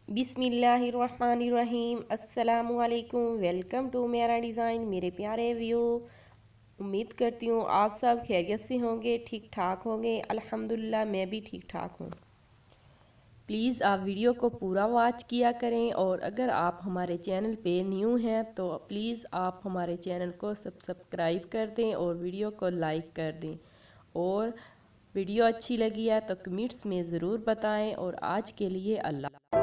बिस्मिल्लाहिर्रहमानिर्रहीम। अस्सलामुअलैकुम। Welcome to मेरा डिज़ाइन। मेरे प्यारे व्यू, उम्मीद करती हूँ आप सब खैरियत से होंगे, ठीक ठाक होंगे। अल्हम्दुलिल्लाह मैं भी ठीक ठाक हूँ। प्लीज़ आप वीडियो को पूरा वॉच किया करें, और अगर आप हमारे चैनल पे न्यू हैं तो प्लीज़ आप हमारे चैनल को सब्सक्राइब कर दें और वीडियो को लाइक कर दें। और वीडियो अच्छी लगी है तो कमेंट्स में ज़रूर बताएं। और आज के लिए अल्लाह।